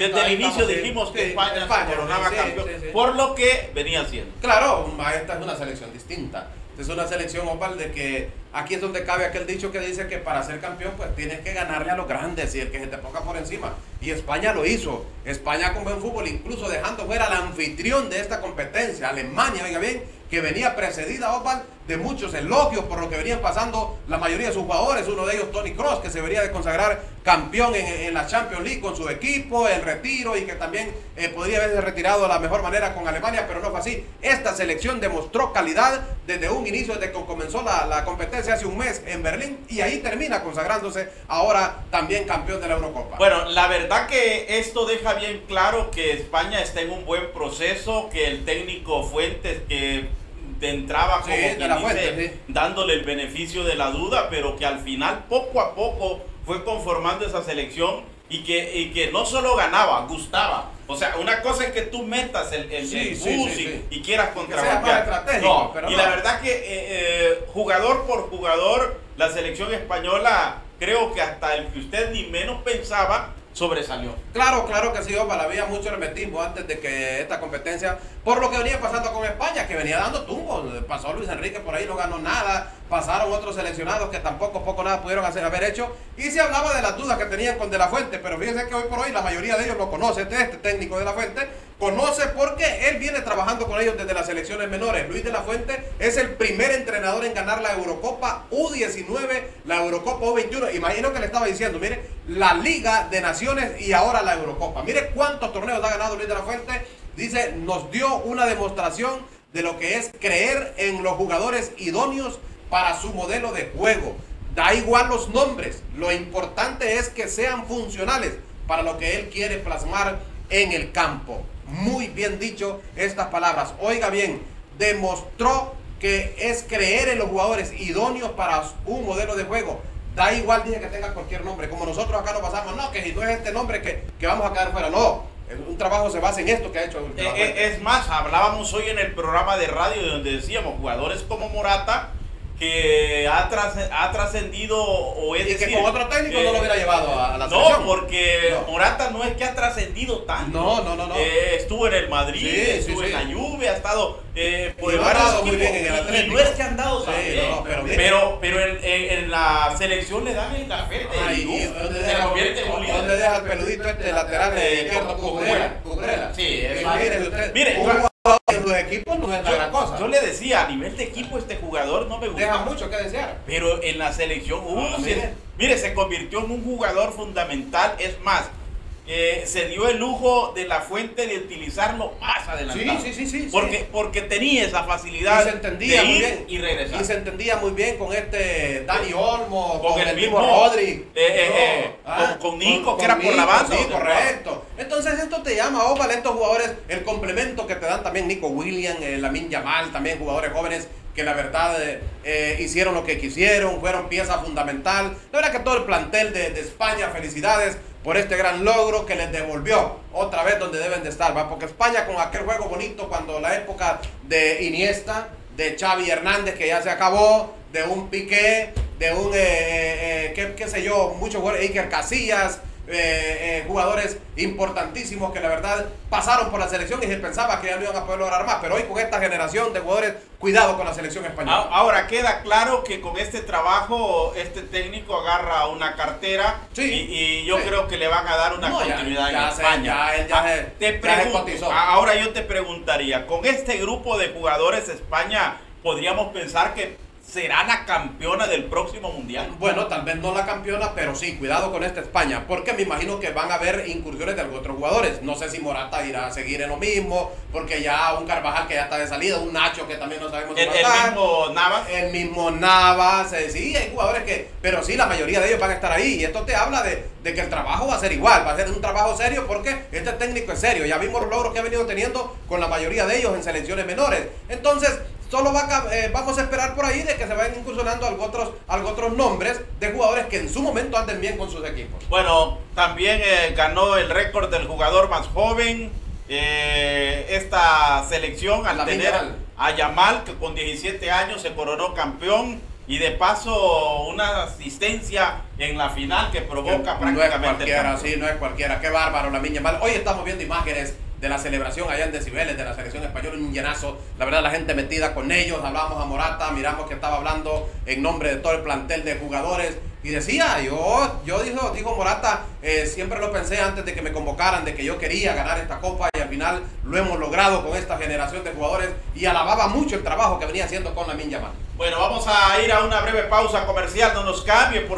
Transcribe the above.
desde el inicio dijimos que España se coronaba campeón, por lo que venía haciendo. Claro, esta es una selección distinta. Es una selección, Opal, de que aquí es donde cabe aquel dicho que dice que para ser campeón pues tienes que ganarle a los grandes y el que se te ponga por encima. Y España lo hizo. España con buen fútbol, incluso dejando fuera al anfitrión de esta competencia, Alemania, oiga bien, que venía precedida, Opal, de muchos elogios por lo que venían pasando la mayoría de sus jugadores. Uno de ellos, Toni Kroos, que se debería de consagrar campeón en la Champions League con su equipo, el retiro, y que también podría haberse retirado de la mejor manera con Alemania, pero no fue así. Esta selección demostró calidad desde un inicio, desde que comenzó la competencia hace un mes en Berlín, y ahí termina consagrándose ahora también campeón de la Eurocopa. Bueno, la verdad que esto deja bien claro que España está en un buen proceso, que el técnico Fuentes, que entraba como quien dice, dándole el beneficio de la duda, pero que al final poco a poco fue conformando esa selección y que no solo ganaba, gustaba. O sea, una cosa es que tú metas el bus y quieras contrabandear. No, y la verdad que jugador por jugador, la selección española, creo que hasta el que usted ni menos pensaba, sobresalió. Claro que sí, Opal, había mucho hermetismo antes de que esta competencia, por lo que venía pasando con España, que venía dando tumbos. Pasó Luis Enrique por ahí, no ganó nada, pasaron otros seleccionados que tampoco poco nada pudieron haber hecho, y se hablaba de las dudas que tenían con De La Fuente, pero fíjense que hoy por hoy la mayoría de ellos lo conoce. Este técnico De La Fuente conoce porque él viene trabajando con ellos desde las selecciones menores. Luis De La Fuente es el primer entrenador en ganar la Eurocopa U19, la Eurocopa U21. Imagino que le estaba diciendo, mire, la Liga de Naciones y ahora la Eurocopa. Mire cuántos torneos ha ganado Luis De La Fuente. Dice, nos dio una demostración de lo que es creer en los jugadores idóneos para su modelo de juego. Da igual los nombres, lo importante es que sean funcionales para lo que él quiere plasmar en el campo. Muy bien dicho estas palabras. Oiga bien, demostró que es creer en los jugadores idóneos para un modelo de juego. Da igual, dije, que tenga cualquier nombre. Como nosotros acá lo pasamos, no, que si no es este nombre que vamos a quedar fuera. No, un trabajo se basa en esto que ha hecho. Es más, hablábamos hoy en el programa de radio donde decíamos jugadores como Morata, que ha trascendido, o es y decir, que con otro técnico no lo hubiera llevado a la selección. No, porque Morata no es que ha trascendido tanto. No. Estuvo en el Madrid, estuvo en la Juve, ha estado por el Barrio muy bien en el Atlético. Y no es que ha andado también. Pero en la selección le dan el café. Se convierte en un líder. ¿Dónde deja el peludito lateral de izquierdo? Cubrela. Sí, mire, en los equipos no es la gran cosa. Yo le decía, a nivel de equipo este jugador no me gusta. Deja mucho que desear. Pero en la selección, mire, se convirtió en un jugador fundamental. Es más, se dio el lujo de La Fuente de utilizarlo más adelante. Sí. Porque tenía esa facilidad de ir y regresar. Y se entendía muy bien con Dani Olmo, con el mismo Rodri, con Nico, que era por la banda. Sí, correcto. Entonces esto te llama, Opal, estos jugadores, el complemento que te dan también Nico Williams, Lamine Yamal, también jugadores jóvenes que la verdad hicieron lo que quisieron, fueron pieza fundamental. La verdad que todo el plantel de España, felicidades por este gran logro que les devolvió otra vez donde deben de estar, ¿va? Porque España, con aquel juego bonito cuando la época de Iniesta, de Xavi Hernández, que ya se acabó, de un Piqué, de un qué sé yo, muchos jugadores, Iker Casillas, jugadores importantísimos que la verdad pasaron por la selección y se pensaba que ya no iban a poder lograr más, pero hoy con esta generación de jugadores, cuidado con la selección española. Ahora queda claro que con este trabajo este técnico agarra una cartera y yo creo que le van a dar una continuidad en España. Ahora yo te preguntaría, con este grupo de jugadores España podríamos pensar que ¿será la campeona del próximo mundial? Bueno, tal vez no la campeona, pero sí, cuidado con esta España, porque me imagino que van a haber incursiones de algunos otros jugadores. No sé si Morata irá a seguir en lo mismo, porque ya un Carvajal que ya está de salida, un Nacho que también no sabemos si va a estar. El mismo Navas, sí, hay jugadores que, pero sí, la mayoría de ellos van a estar ahí, y esto te habla de que el trabajo va a ser igual, va a ser un trabajo serio, porque este técnico es serio. Ya vimos los logros que ha venido teniendo con la mayoría de ellos en selecciones menores. Entonces, solo vamos a esperar por ahí de que se vayan incursionando algo otros nombres de jugadores que en su momento anden bien con sus equipos. Bueno, también ganó el récord del jugador más joven esta selección al tener a Yamal, que con 17 años se coronó campeón. y de paso una asistencia en la final que provoca prácticamente. No es cualquiera, sí, no es cualquiera. Qué bárbaro Lamine Yamal. Hoy estamos viendo imágenes de la celebración allá en Decibeles de la selección española, un llenazo, la verdad la gente metida con ellos, hablamos a Morata, miramos que estaba hablando en nombre de todo el plantel de jugadores y decía, dijo Morata, siempre lo pensé antes de que me convocaran, de que yo quería ganar esta copa y al final lo hemos logrado con esta generación de jugadores y alababa mucho el trabajo que venía haciendo con Lamine Yamal. Bueno, vamos a ir a una breve pausa comercial, no nos cambie.